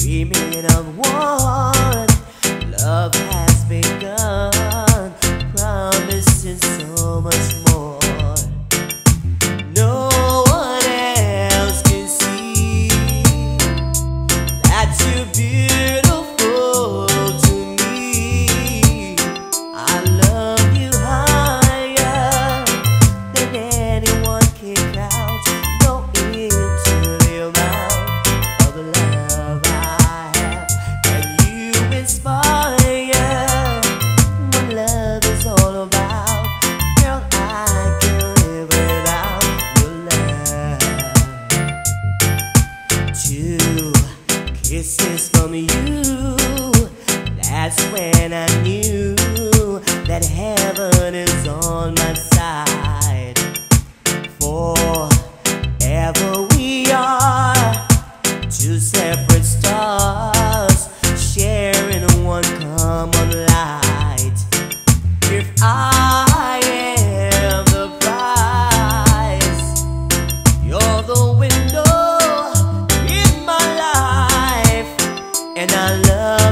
dreaming of one. Love has begun, promising so much more. No one else can see that you're beautiful to me. I love you higher than anyone can count. No end to the amount of the love I have, and you inspire what love is all about. Girl, I can't live without your love. 2 kisses from you, that's when I knew that heaven is on my side. Forever we are 2 separate stars, sharing one common light. If I am the prize, you're the window in my life, and I love